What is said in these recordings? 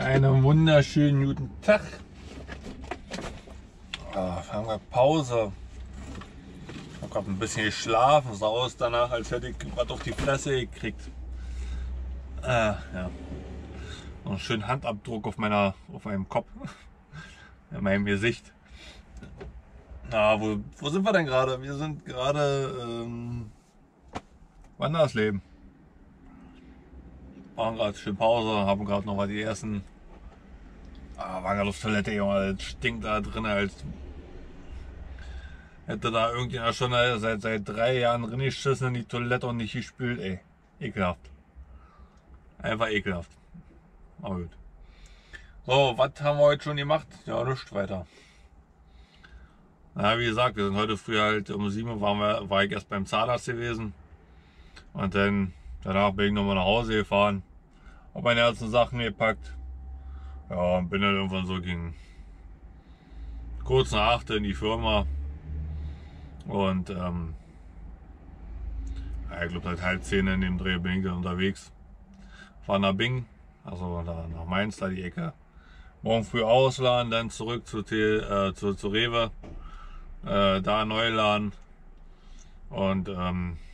Einen wunderschönen guten Tag. Wir haben gerade Pause. Ich habe gerade ein bisschen geschlafen, sah aus danach, als hätte ich gerade auf die Fresse gekriegt. Ja. Und einen schönen Handabdruck auf meinem Kopf, in meinem Gesicht. Wo sind wir denn gerade? Wir sind gerade Wandersleben. Machen gerade schön Pause, haben gerade noch mal die ersten. Waren gerade auf Toilette, Junge, das stinkt da drin, als hätte da irgendjemand schon seit 3 Jahren drin geschissen in die Toilette und nicht gespült, ey. Ekelhaft. Einfach ekelhaft. Aber gut. So, was haben wir heute schon gemacht? Ja, nichts weiter. Na, wie gesagt, wir sind heute früh halt um 7 Uhr war ich erst beim Zahnarzt gewesen. Und danach bin ich nochmal nach Hause gefahren. Hab meine ganzen Sachen gepackt. Ja, und bin dann irgendwann so gegen kurz nach 8 in die Firma. Und ich glaube seit halb 10 in dem Dreh bin ich dann unterwegs. Fahr nach Bing, also nach Mainz, da die Ecke. Morgen früh ausladen, dann zurück zu Rewe. Da neu laden. Und ja,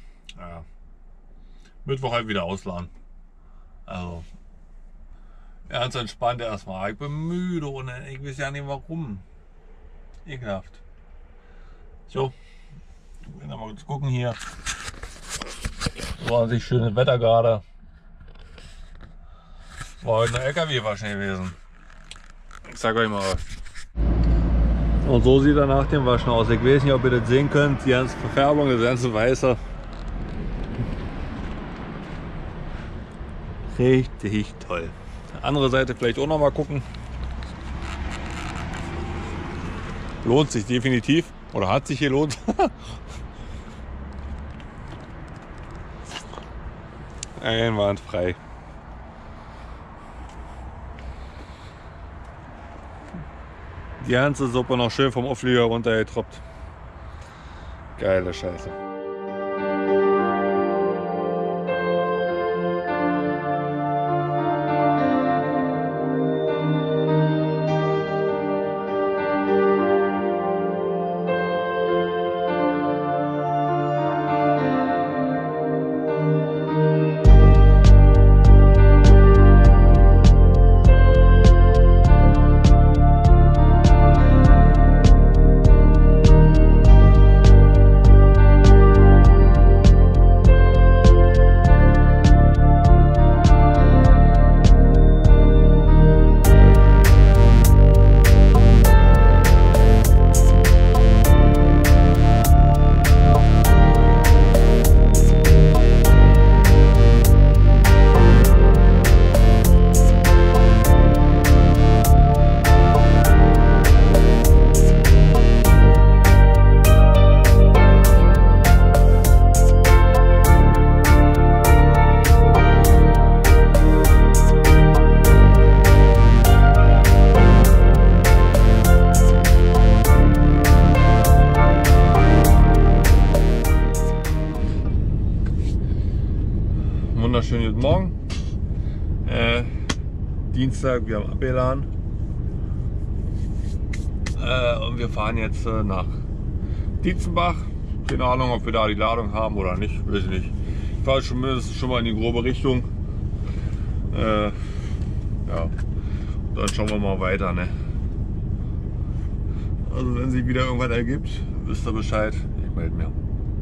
Mittwoch halt wieder ausladen. Also ganz entspannt erstmal. Ich bin müde und ich weiß ja nicht warum. Ekelhaft. So, wir werden mal kurz gucken hier. War an sich schönes Wetter gerade. War heute eine LKW waschen gewesen. Ich sag euch mal was. Und so sieht er nach dem Waschen aus. Ich weiß nicht, ob ihr das sehen könnt. Die ganze Verfärbung, das ganze Weiße. Richtig toll. Andere Seite vielleicht auch noch mal gucken. Lohnt sich definitiv. Oder hat sich gelohnt. Einwandfrei. Die ganze Suppe noch schön vom Auflieger runtergetroppt. Geile Scheiße. Wunderschönen guten Morgen. Dienstag, wir haben abgeladen. Und wir fahren jetzt nach Dietzenbach. Keine Ahnung, ob wir da die Ladung haben oder nicht, weiß ich nicht. Ich fahre schon mal in die grobe Richtung. Ja, dann schauen wir mal weiter. Ne? Also wenn sich wieder irgendwas ergibt, wisst ihr Bescheid. Ich melde mich.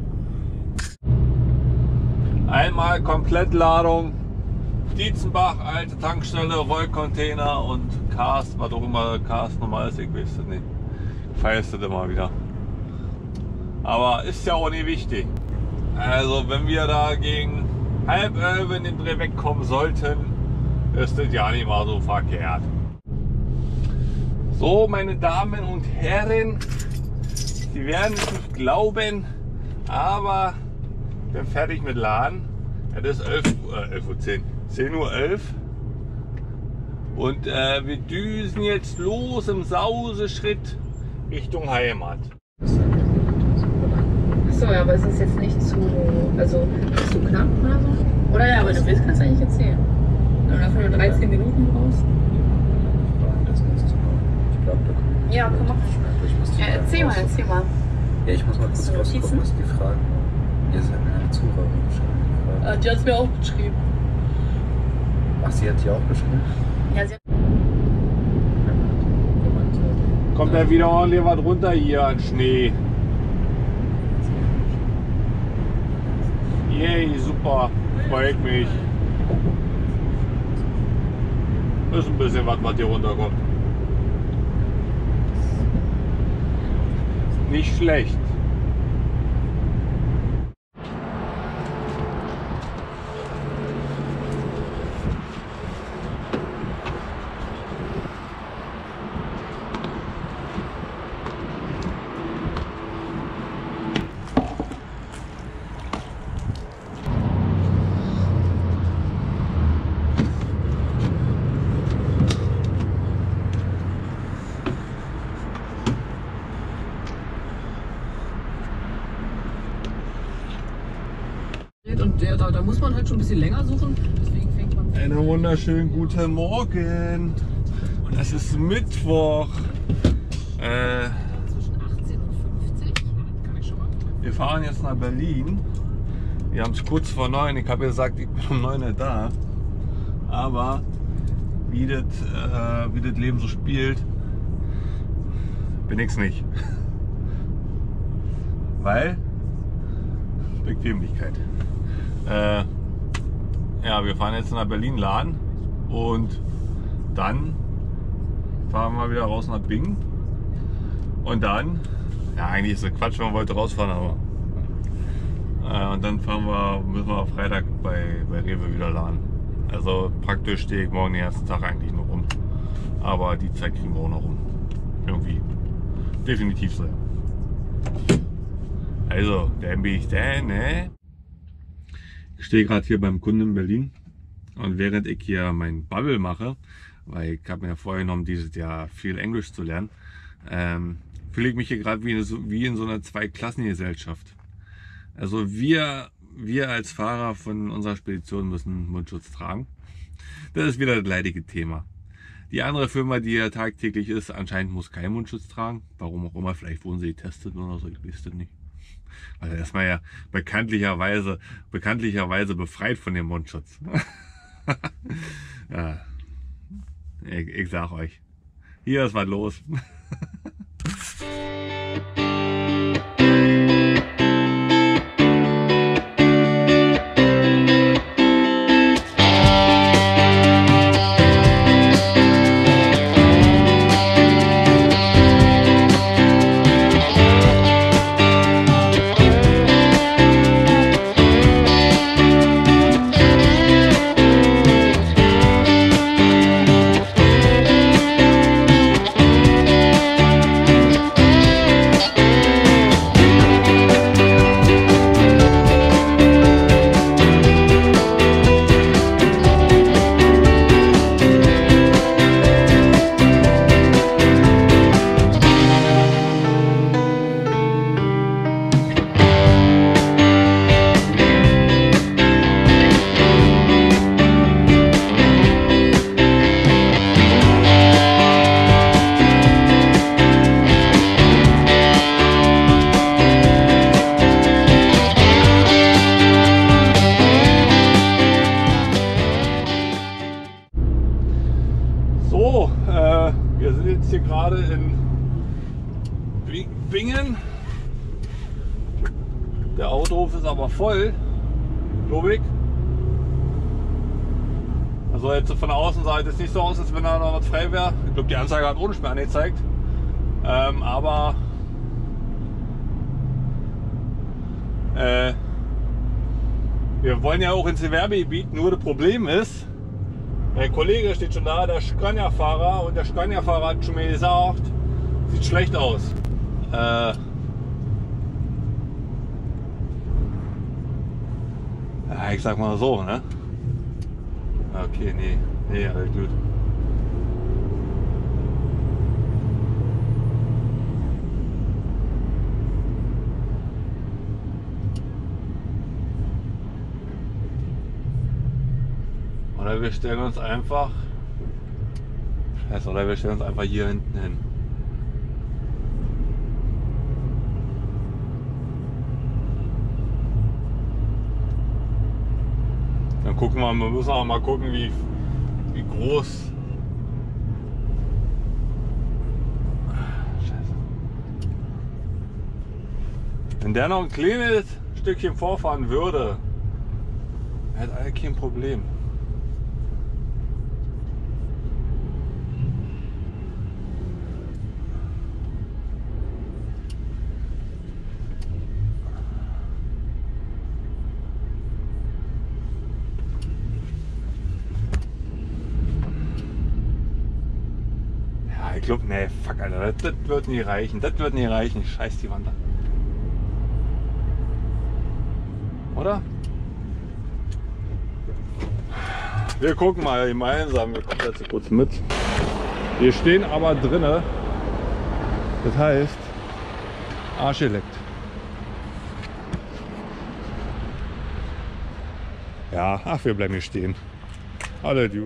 Einmal Komplettladung, Dietzenbach, alte Tankstelle, Rollcontainer und Cast, was auch immer Cast normal ist, ich weiß es nicht. Feierst das immer wieder. Aber ist ja auch nicht wichtig. Also wenn wir da gegen 10:30 in den Dreh wegkommen sollten, ist das ja nicht mal so verkehrt. So, meine Damen und Herren, Sie werden es nicht glauben, aber ich bin fertig mit Laden. Es ist 10:11 Uhr. Und wir düsen jetzt los im Sauseschritt Richtung Heimat. Achso, ja, aber ist es jetzt nicht zu, also nicht zu knapp oder so? Oder ja, aber du willst, kannst du eigentlich erzählen. Wenn du dafür nur 13 Minuten brauchst. Startblock. Ja, komm mal. Ich muss die Ja, erzähl mal, erzähl mal. Ja, ich muss mal kurz So, rausgucken, Notizen? was die fragen. Ihr seid eine Zuhörerin geschrieben. Die hat es mir auch geschrieben. Ach, sie hat die auch geschrieben? Ja, sie hat Kommt da wieder ordentlich was runter hier an Schnee. Yay, super. Freut mich. Ist ein bisschen was hier runterkommt. Nicht schlecht. Und da muss man halt schon ein bisschen länger suchen. Deswegen fängt man. Einen wunderschönen guten Morgen. Es ist Mittwoch. Zwischen 18 und 50. Kann ich schon mal. Wir fahren jetzt nach Berlin. Wir haben es kurz vor 9. Ich habe gesagt, ich bin um 9 Uhr da. Aber wie das Leben so spielt, bin ich's nicht. Weil Bequemlichkeit. Ja, wir fahren jetzt nach Berlin laden und dann fahren wir wieder raus nach Bingen und dann, ja eigentlich ist das Quatsch, wenn wir heute rausfahren, aber und dann müssen wir am Freitag bei Rewe wieder laden. Also praktisch stehe ich morgen den ganzen Tag eigentlich nur rum, aber die Zeit kriegen wir auch noch rum. Irgendwie. Definitiv so. Also, dann bin ich da, ne? Ich stehe gerade hier beim Kunden in Berlin und während ich hier mein Bubble mache, weil ich habe mir vorgenommen, dieses Jahr viel Englisch zu lernen, fühle ich mich hier gerade wie in so einer Zweiklassengesellschaft. Also wir als Fahrer von unserer Spedition müssen Mundschutz tragen. Das ist wieder das leidige Thema. Die andere Firma, die ja tagtäglich ist, anscheinend muss keinen Mundschutz tragen. Warum auch immer, vielleicht wurden sie getestet oder so, ich weiß das nicht. Also erstmal ja bekanntlicherweise befreit von dem Mundschutz. Ja, ich sag euch, hier ist was los. So, wir sind jetzt hier gerade in Bingen. Der Autohof ist aber voll, glaube ich. Also jetzt von der Außenseite ist es nicht so aus, als wenn da noch was frei wäre. Ich glaube, die Anzeige hat ohne Sperr angezeigt. Aber wir wollen ja auch ins Gewerbegebiet, nur das Problem ist, der Kollege steht schon da, der Scania-Fahrer, und der Scania-Fahrer hat schon mir gesagt, sieht schlecht aus. Ja, ich sag mal so, ne? Okay, nee, alles gut. Oder wir stellen uns einfach hier hinten hin. Dann gucken wir müssen auch mal gucken, wie groß. Scheiße. Wenn der noch ein kleines Stückchen vorfahren würde, hätte er kein Problem. Ich glaube, nee, fuck, Alter, das wird nie reichen. Das wird nie reichen. Scheiß die Wand an. Oder? Wir gucken mal gemeinsam. Wir kommen jetzt kurz mit. Wir stehen aber drinne. Das heißt, Arsch geleckt. Ja, ach, wir bleiben hier stehen. Alle Dude.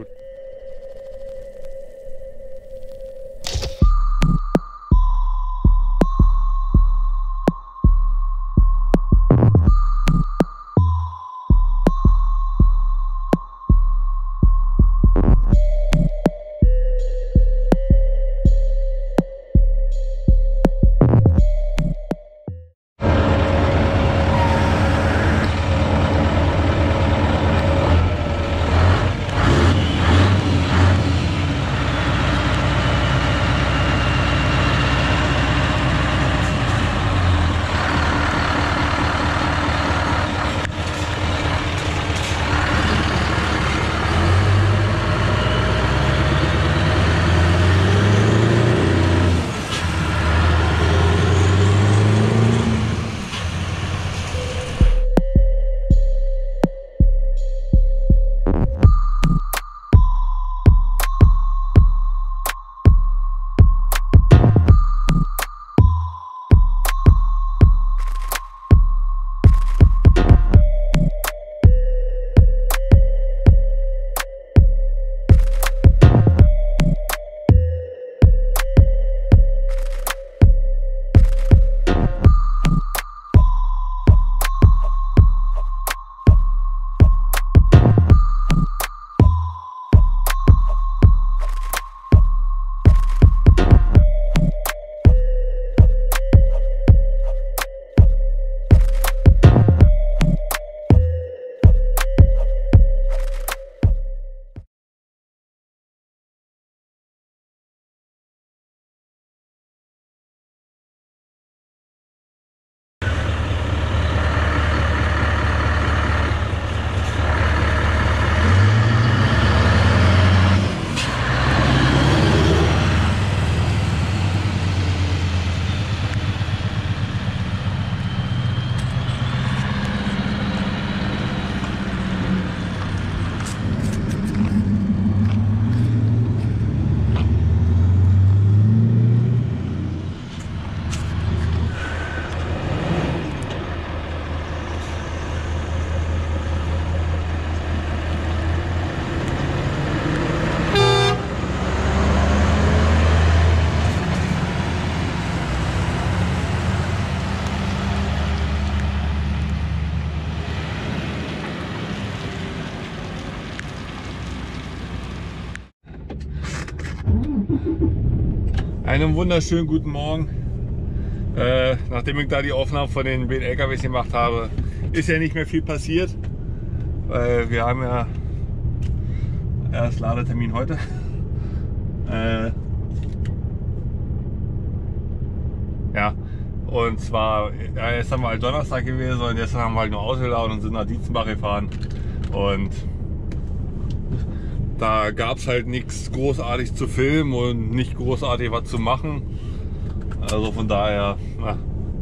Einen wunderschönen guten Morgen. Nachdem ich da die Aufnahmen von den beiden LKWs gemacht habe, ist ja nicht mehr viel passiert. Wir haben ja erst Ladetermin heute. Ja, und zwar, ja, jetzt haben wir halt Donnerstag gewesen und jetzt haben wir halt nur ausgeladen und sind nach Dietzenbach gefahren. Und da gab es halt nichts großartig zu filmen und nicht großartig was zu machen. Also von daher, na,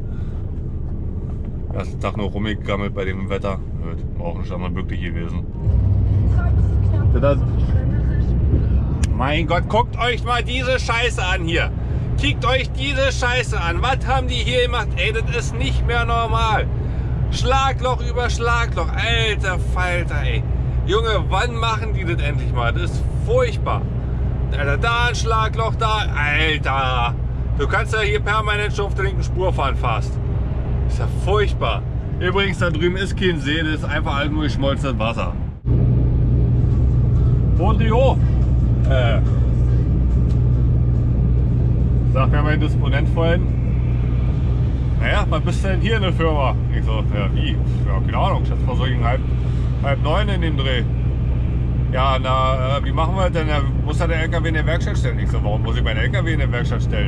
ersten Tag nur rumgegammelt bei dem Wetter. Auch nicht einmal möglich gewesen. Mein Gott, guckt euch mal diese Scheiße an hier. Kickt euch diese Scheiße an. Was haben die hier gemacht? Ey, das ist nicht mehr normal. Schlagloch über Schlagloch. Alter Falter, ey. Junge, wann machen die das endlich mal? Das ist furchtbar. Alter, da ein Schlagloch, da. Alter. Du kannst ja hier permanent schon auf der linken Spur fahren fast. Ist ja furchtbar. Übrigens, da drüben ist kein See, das ist einfach halt nur geschmolzenes Wasser. Mondrian. Sagt mir mein Disponent vorhin, naja, wann bist du denn hier in der Firma? Ich so, ja wie? Ja, keine Ahnung, ich schätze mal so gegen halb 9 in dem Dreh. Ja, na, wie machen wir denn? Muss er den LKW in der Werkstatt stellen? Ich so, warum muss ich meinen LKW in der Werkstatt stellen?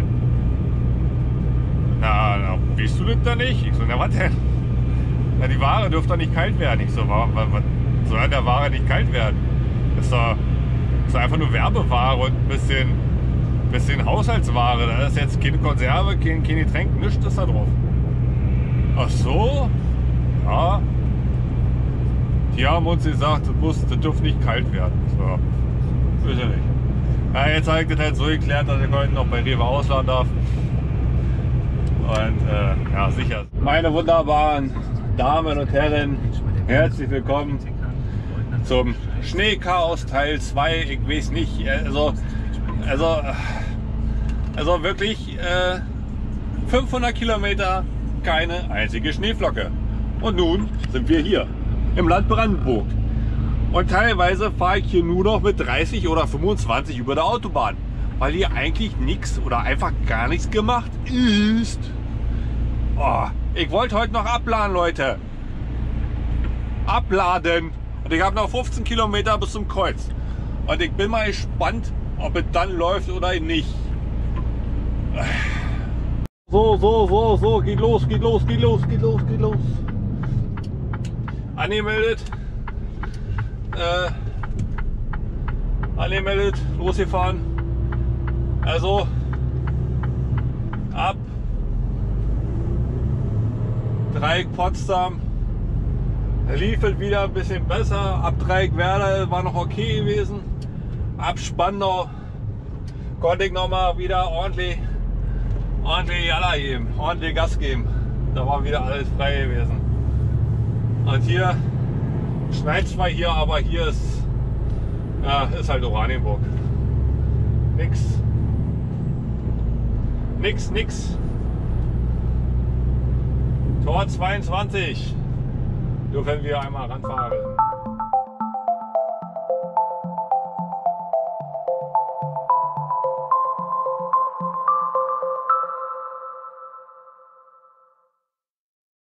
Na, weißt du das da nicht? Ich so, na was denn? Na, die Ware dürfte doch nicht kalt werden. Ich so, warum soll an der Ware nicht kalt werden? Das ist doch einfach nur Werbeware und ein bisschen Haushaltsware. Da ist jetzt keine Konserve, kein Getränk, nichts ist da drauf. Ach so? Ja. Die haben uns gesagt, das dürfte nicht kalt werden. So, weiß ich nicht. Ja, jetzt habe ich das halt so geklärt, dass ich heute noch bei Rewe ausladen darf. Und ja, sicher. Meine wunderbaren Damen und Herren, herzlich willkommen zum Schneechaos Teil 2. Ich weiß nicht, also wirklich 500 Kilometer, keine einzige Schneeflocke. Und nun sind wir hier im Land Brandenburg. Und teilweise fahre ich hier nur noch mit 30 oder 25 über der Autobahn, weil hier eigentlich nichts oder einfach gar nichts gemacht ist. Oh, ich wollte heute noch abladen, Leute. Abladen. Und ich habe noch 15 Kilometer bis zum Kreuz. Und ich bin mal gespannt, ob es dann läuft oder nicht. So, geht los. Angemeldet, losgefahren. Also ab Dreieck Potsdam lief es wieder ein bisschen besser. Ab Dreieck Werder war noch okay gewesen. Ab Spandau konnte ich noch mal wieder ordentlich Jalla geben, ordentlich Gas geben. Da war wieder alles frei gewesen. Und hier schneit zwar hier, aber hier ist halt Oranienburg. Nix. Tor 22 dürfen wir einmal ranfahren.